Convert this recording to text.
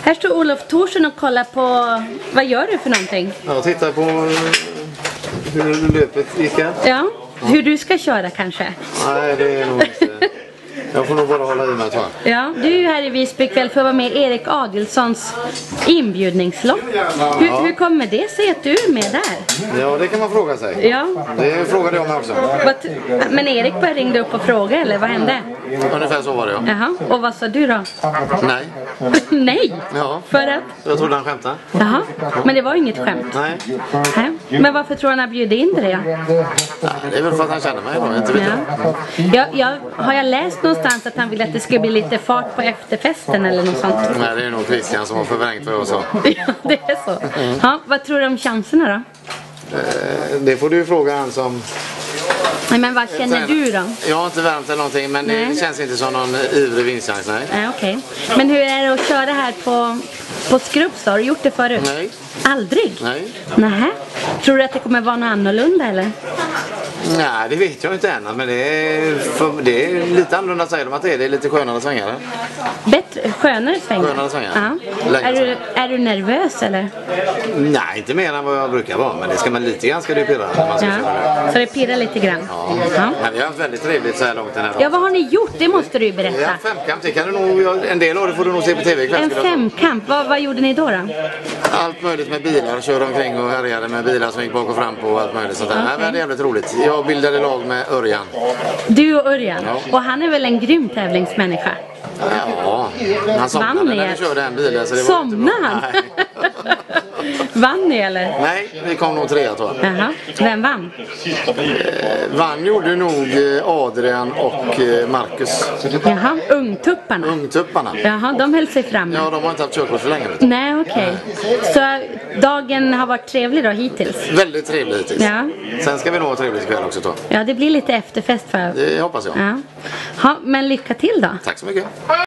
Här står Olof Thorsson och kollar på, vad gör du för någonting? Jag tittar på hur löpet gick här. Ja, hur du ska köra kanske. Nej, det är nog inte. Jag får nog bara hålla i mig, tror jag. Ja, du är ju här i Visby ikväll för att vara med i Erik Adilssons inbjudningslopp. Hur kommer det sig att du är med där? Ja, det kan man fråga sig. Ja. Det frågade jag mig också. Men Erik bara ringde upp och frågade, eller vad hände? Ungefär så var det, ja. Jaha, och vad sa du då? Nej. Nej? Ja. För att? Jag trodde han skämtade. Jaha, men det var inget skämt. Nej. Nej. Men varför tror han har bjudit in dig då? Det är väl för att han känner mig då, inte vet jag. Har jag läst någonstans att han vill att det ska bli lite fart på efterfesten eller något sånt? Nej, det är nog Christian som har förvrängt vad jag sa. Ja, det är så. Ja, vad tror du om chanserna då? Det får du fråga han som... Nej, men vad känner du då? Jag har inte värmt eller någonting, men det känns inte som någon ivrig vinstchans, nej. Nej, okej. Men hur är det att köra här på Skrubbs? Har du gjort det förut? Nej. Aldrig? Nej. Nähä. Tror du att det kommer vara något annorlunda eller? Nej, det vet jag inte än, men det är lite annorlunda, säger de att det är lite skönare svängar. Bättre, skönare svängar? Skönare svängar. Ja. Är du nervös eller? Nej, inte mer än vad jag brukar vara, men det ska man lite grann ska det pirra när man ska köra. Så det pirrar lite grann? Ja. Men vi har haft väldigt trevligt så här långt den här dagen. Ja, vad har ni gjort? Det måste du ju berätta. Ja, femkamp, det kan du nog, en del av det får du nog se på tv ikväll. En femkamp, vad gjorde ni då? Allt möjligt med bilar, körde omkring och härjade med bilar som gick bak och fram på och allt möjligt sånt där. Okay. Det var jävligt roligt. Jag bildade lag med Örjan. Du och Örjan? Ja. Och han är väl en grym tävlingsmänniska? Ja, han somnade när vi körde en bil. Så det somnade han? Vann ni eller? Nej, vi kom nog 3, tror jag. Jaha. Vem vann? Vann gjorde nog Adrian och Marcus. Jaha, ungtupparna? Ungtupparna. Jaha, de höll sig framme. Ja, de har inte haft körkort för länge. Nej, okej. Så dagen har varit trevlig då hittills? Väldigt trevlig hittills. Ja. Sen ska vi nog ha trevligt ikväll också, tror jag. Ja, det blir lite efterfest för... Det hoppas jag. Ja. Ha, men lycka till då. Tack så mycket.